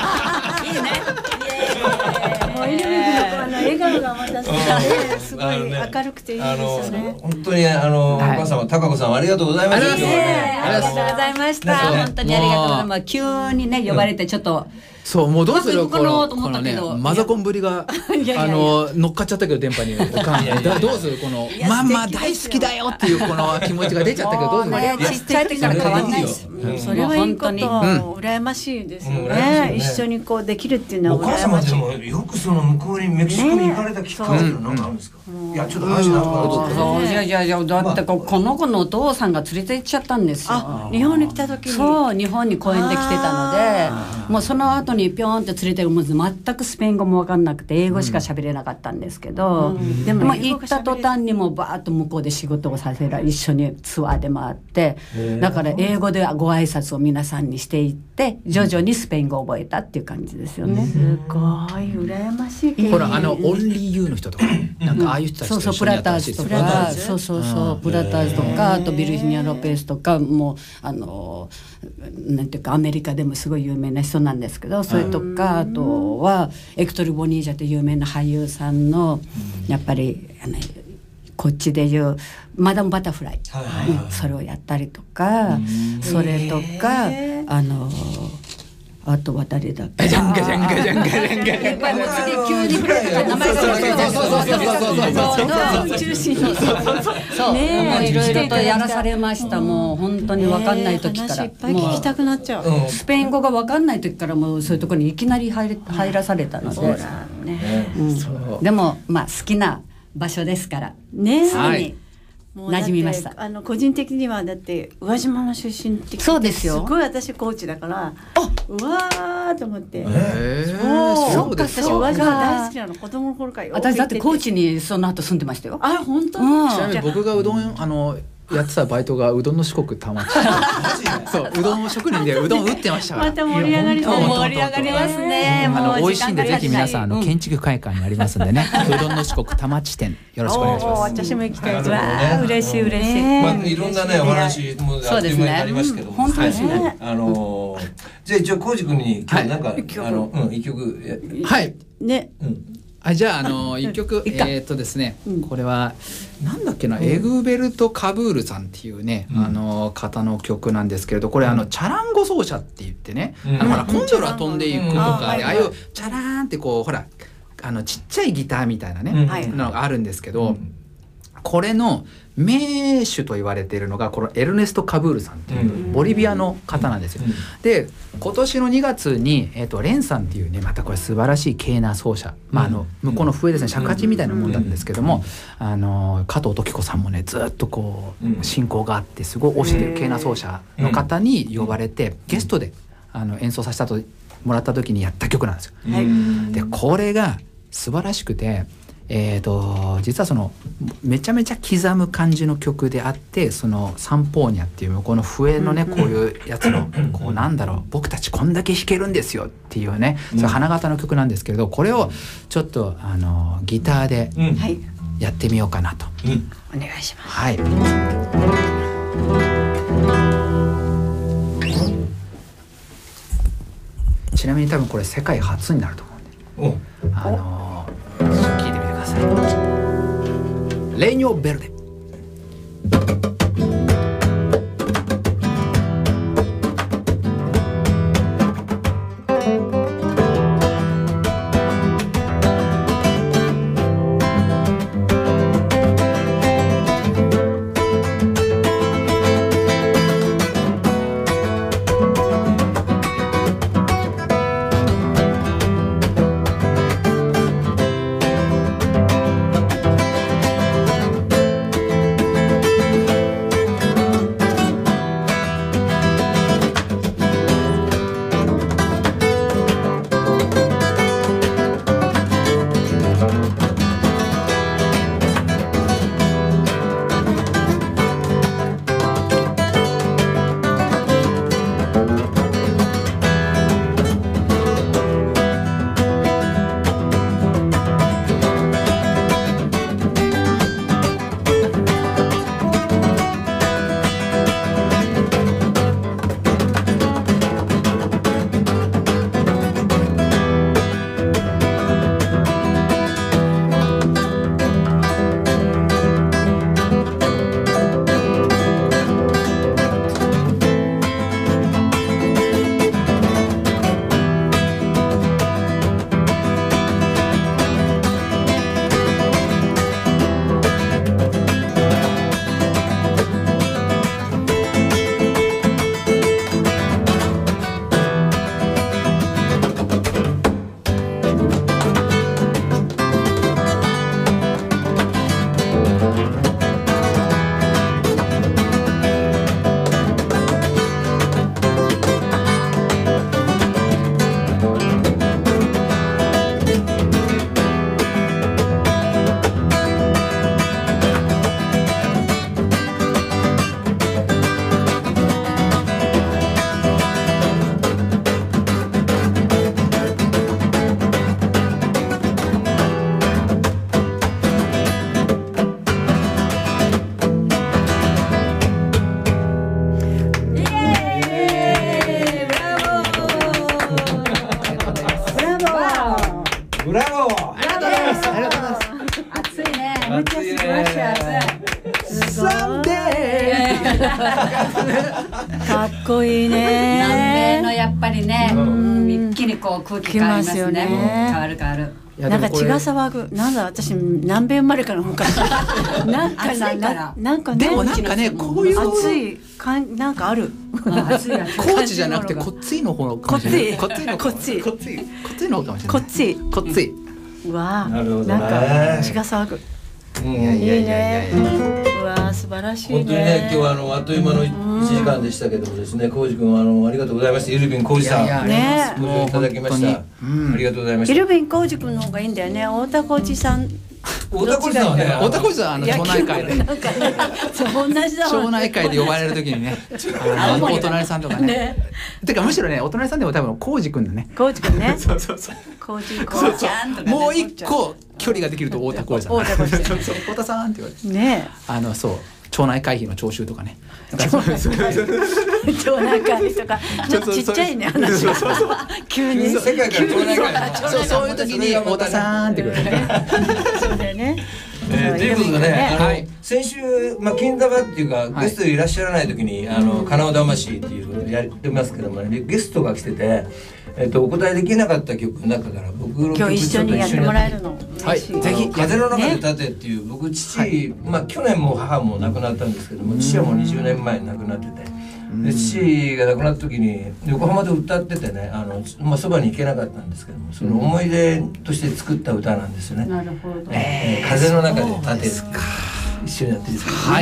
もうイルミのあの笑顔がまたすごい明るくていいですよね。 本当にあのお母様高子さんありがとうございました。 ありがとうございました。本当にありがとうございます。急にね呼ばれてちょっと。 そうもうどうするこのこのねマザコンぶりがあの乗っかっちゃったけど電波におかんどうするこのママ大好きだよっていうこの気持ちが出ちゃったけどどうする。 ちっちゃい時から変わんないし、 それはいいこと羨ましいですよね。一緒にこうできるっていうのは羨ましい。 お母様でもよくその向こうにメキシコに行かれたきっかけって何かあるんですか。いやちょっと話なんかいやいやいやだってこの子のお父さんが連れて行っちゃったんですよ。 日本に来た時に。 そう日本に公演で来てたので、もうその後にピョンって連れてもう全くスペイン語も分かんなくて英語しか喋れなかったんですけど、うん、でも行った途端にもバーッと向こうで仕事をさせられ一緒にツアーで回ってだから英語でご挨拶を皆さんにしていって徐々にスペイン語を覚えたっていう感じですよね。 すごい羨ましい。 ほらあのオンリーユーの人とかなんかああいう人たちと一緒にやったらしいです。そうそうプラターズとかそうそうそうプラターズとかあとビルジニア・ロペスとかもうあのなんていうかアメリカでもすごい有名な人なんですけどそれとかあとはエクトル・ボニージャという有名な俳優さんのやっぱりあのこっちでいうマダム・バタフライ、うん、それをやったりとかそれとかあのあとは誰だっけ。 ジャンガジャンガジャンガジャンガジャンガ。 急に触れて名前が宇宙人のそうねいろいろとやらされました。もう本当に分かんない時からいっぱい聞きたくなっちゃう。 スペイン語が分かんない時からもうそういうところにいきなり入れ入らされたので。でもまあ好きな場所ですからね。すぐに。馴染みました。 あの個人的にはだって宇和島の出身ってそうですよ。 すごい私高知だからうわーと思って。 そうか私宇和島大好きなの子供の頃から。 私だって高知にその後住んでましたよ。 あ本当。 ちなみに僕がうどんあのやってたバイトがうどんの四国田町そううどん職人でうどん打ってましたから。 また盛り上がり盛り上がりますね。 あの美味しいんでぜひ皆さんあの建築会館にありますんでねうどんの四国田町店よろしくお願いします。 私も行きたい。 わ嬉しい嬉しい。 まあいろんなねお話もあっという間になりますけども。 本当ですね。 あのじゃあ一応浩司君に今日なんかあのうん一曲はいね。 あじゃああの一曲えっとですねこれはなんだっけなエグベルト・カブールさんっていうねあの方の曲なんですけれどこれあのチャランゴ奏者って言ってねあのほらコンドルは飛んでいくとかああいうチャラーンってこうほらあのちっちゃいギターみたいなねのがあるんですけどこれの名手と言われているのがこのエルネスト・カブールさんっていうボリビアの方なんですよ。で今年のにがつに、えー、とレンさんっていうねまたこれ素晴らしいケーナー奏者、まあ、あの向こうの笛ですね尺八みたいなもんなんですけどもあの加藤時子さんもねずっとこう親交があってすごい推してるケーナー奏者の方に呼ばれてゲストであの演奏させたともらった時にやった曲なんですよ。でこれが素晴らしくてえー、と実はそのめちゃめちゃ刻む感じの曲であってそのサンポーニャっていう向こうの笛のねこういうやつのこうなんだろう僕たちこんだけ弾けるんですよっていうねそういう花形の曲なんですけれどこれをちょっとあのギターでやってみようかなと、 うんうん、お願いします。 はいちなみに多分これ世界初になると思うんであの聞いてみてください。レーニョ・ベルデかっこいいね。 南米のやっぱりね、一気にこう空気変わりますよね。変わる変わる。 なんか血が騒ぐ。なんだ私南米生まれからのかな。なんかななんかでもなんかねこういう熱いかんなんかある。 熱い熱い。 高知じゃなくてこっちの方のかもしれない。 こっちのこっちこっちこっちの方かもしれない。 こっちこっち。 わあ。 なるほどね。 なんか血が騒ぐ。 いやいやいやいや。 うわ素晴らしいね。 本当にね今日はあのあっという間のいちじかんでしたけどもですね、浩司君あのありがとうございました。イルビン浩司さんねご紹介いただきました。ありがとうございました。 イルビン浩司君の方がいいんだよね。太田浩司さん。 太田浩司さんはね、 太田浩司さんあの町内会でそう同じだ町内会で呼ばれる時にね、あのお隣さんとかね。てかむしろねお隣さんでも多分浩司君だね。 浩司君ね。 そうそうそう。 浩司浩ちゃんとかね。 もう一個距離ができると太田浩司さん。 太田浩司さん。 太田さんって言われて。 ね。 あのそう。町内会費の徴収とかね。 町内会とかちょっとちっちゃいね話は。急に世界から町内会。 そうそういう時に太田さんってくる。 そうだよね。 ということでね、先週まあ金玉っていうかゲストでいらっしゃらない時にあの金尾魂っていうのをやってますけどもね、ゲストが来てて。えっとお答えできなかった曲の中から僕の曲今日一緒にやってもらえるの。 はい。ぜひ風の中で立てっていう僕父まあ去年も母も亡くなったんですけども、父はもうにじゅうねんまえに亡くなってて、で父が亡くなった時に横浜で歌っててね、あのまあそばに行けなかったんですけども、その思い出として作った歌なんですよね。 なるほど。 えー、風の中で立てる。一緒にやっていいですか。 はい。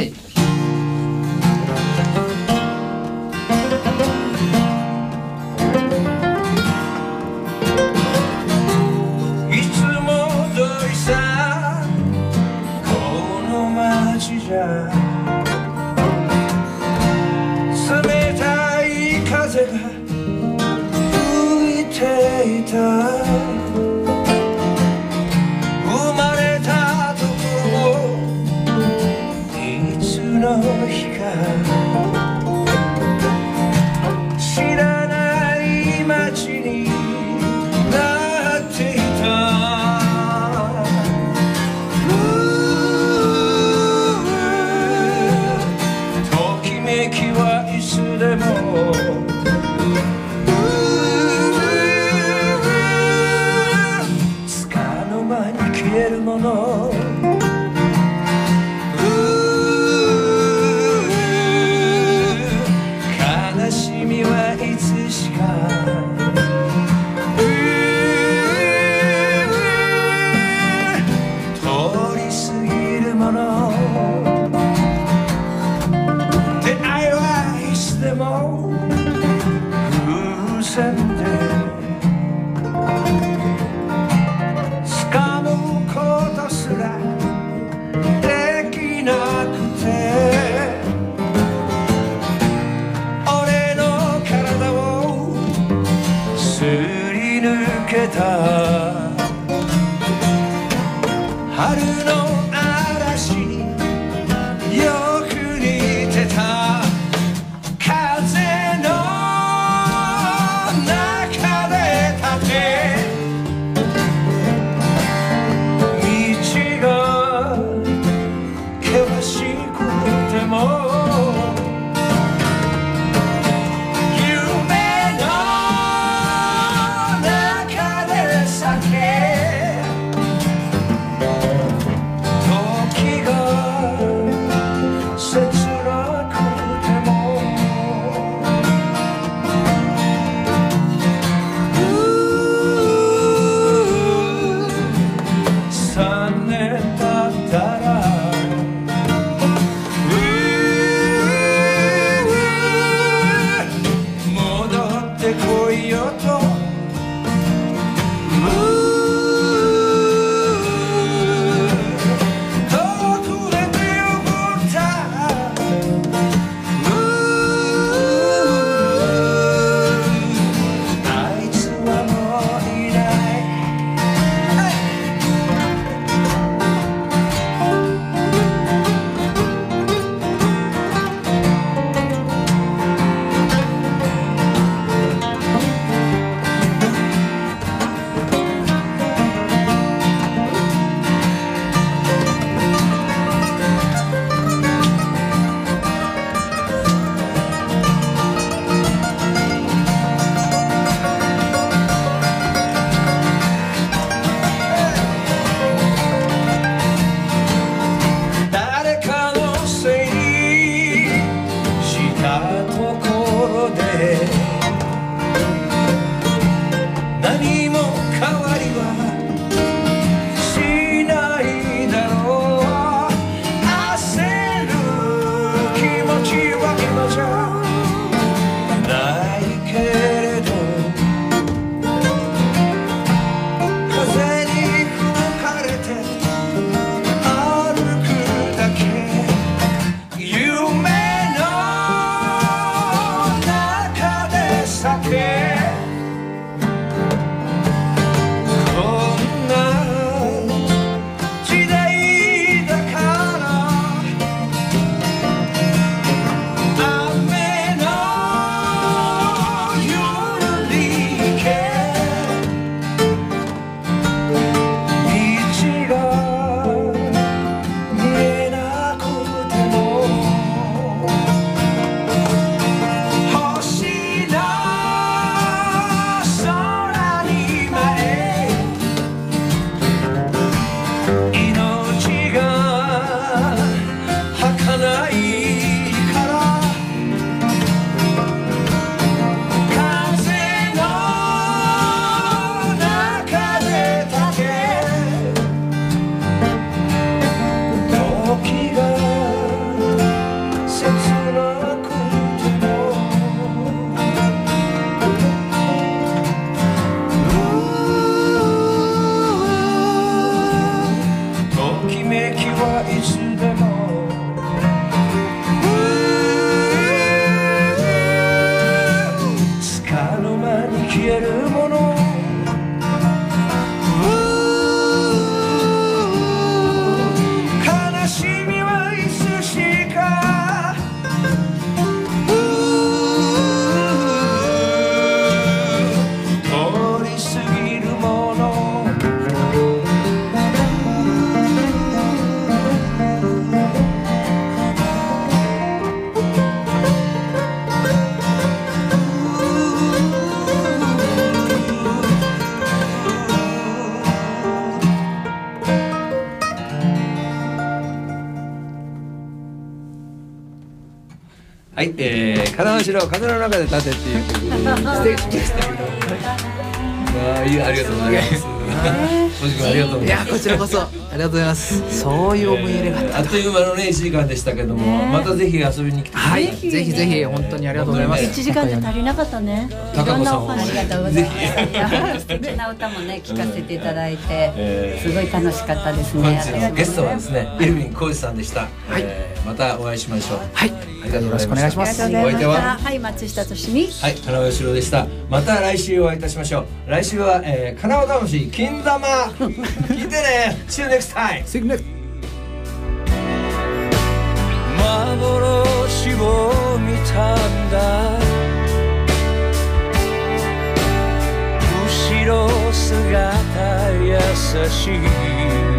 冷たい風が吹いていた、生まれたところいつの日か、知らない街になっていた。いつでもつかの間に消えるもの、悲しみはいつしか通り過ぎるもの、でも風船で掴むことすらできなくて、俺の体をすり抜けた春の嵐によく似てた。風の中で立て道が険しくても夢の中で咲け、時が切なくてもさんねん経ったらはい、えー、金足の風の中で立てっていう曲でステージでしたけど、まあいい、ありがとうございます。お時間ありがとうございます。 いや、こちらこそありがとうございます。そういう思い入れがあった。 あっという間のねいちじかんでしたけども、またぜひ遊びに来て。 はい、ぜひぜひ本当にありがとうございます。 いちじかんじゃ足りなかったね。いろんなお話。 ありがとうございます。素敵な歌もね聞かせていただいて、すごい楽しかったですね。 本日のゲストはですね、エルヴィン浩二さんでした。はい、またお会いしましょう。 はい、ありがとうございます。よろしくお願いします。 お相手ははい、松下としみ。 はい、金尾義郎でした。また来週お会いいたしましょう。来週は、えー、金尾魂金玉聞いてね。See you next time. See you next. 幻を見たんだ、後ろ姿優しい